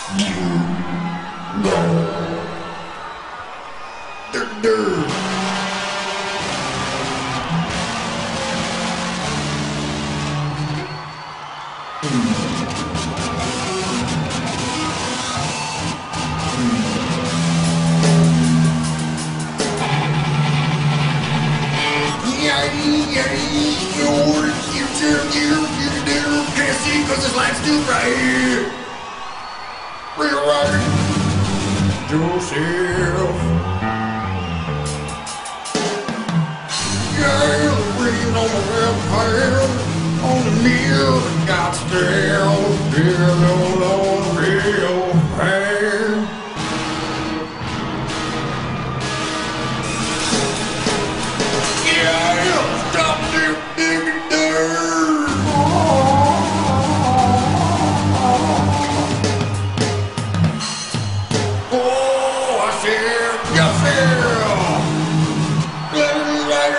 You go. Dur. Can't see 'cause this light's too bright. Rewrite yourself. Yeah, reading on the webpage, on the news, got still, on real pain. Yeah, stop digging dirt. Oh, I said, yes, let it.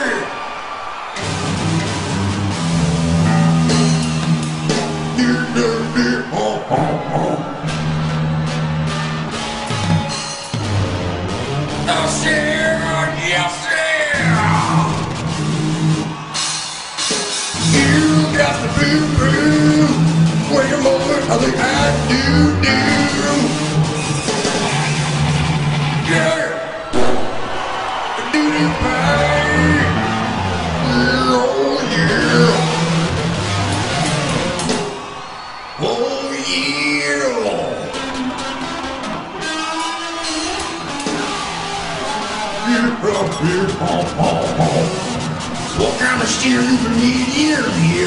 Oh, sir, yes, sir. You got the boo-boo. Wait a moment, I think I do. Yeah. Do-do bang. Oh, yeah. Oh, yeah. What kind of steer you need here?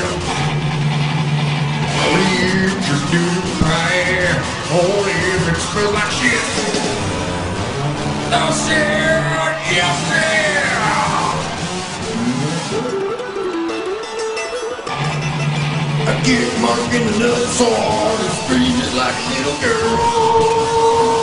Only just do bad. Only if it smells like shit. No, sir. Yes, sir. I get Mark in the nuts hard and scream just like a little girl.